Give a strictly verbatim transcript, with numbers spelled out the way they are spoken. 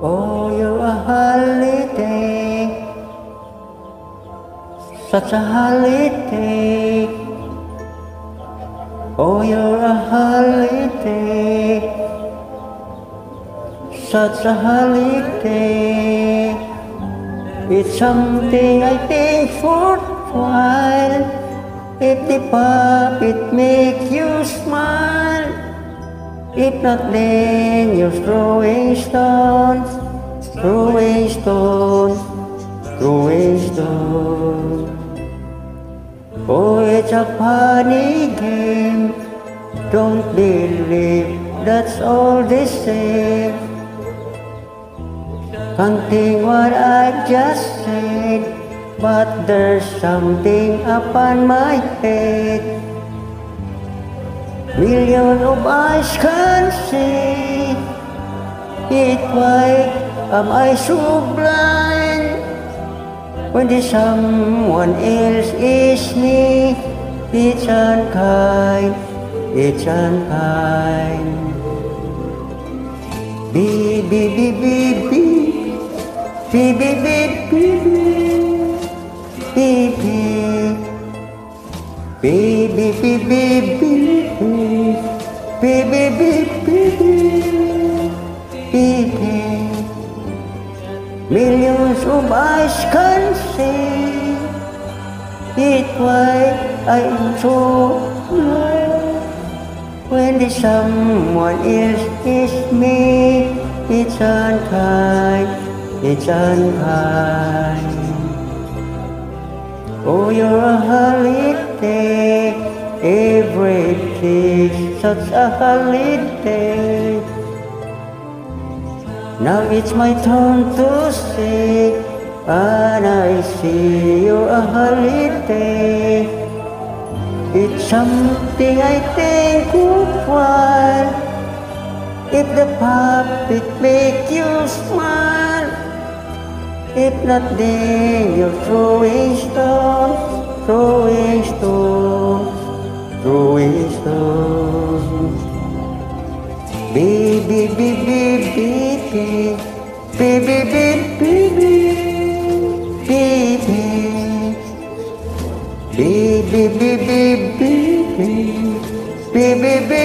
Oh, you're a holiday, such a holiday. Oh, you're a holiday, such a holiday. It's something I think worthwhile. If the puppet make you smile, if not then you're throwing stones, throwing stones, throwing stones. Oh, it's a funny game, don't believe that's all the same. Counting what I just said, but there's something upon my head. Million of eyes can see it. Why am I so blind? When the someone else is me, it's unkind, it's unkind. Be, be, be, be, be. Beep, beep, beep, beep, beep, beep, beep, beep, beep, beep, beep, beep, beep, beep, beep. Millions of eyes can see it. Why I am so blind? When the someone else is me, it's unkind, it's unkind. Oh, you're a holiday, everything's such a holiday. Now it's my turn to sing, and I see you're a holiday. It's something I think worthwhile. If the puppet make you smile, if not then you're throwing stones, throwing stones, throwing stones. Baby, baby, baby, baby, baby, baby, baby, baby, baby, baby, baby.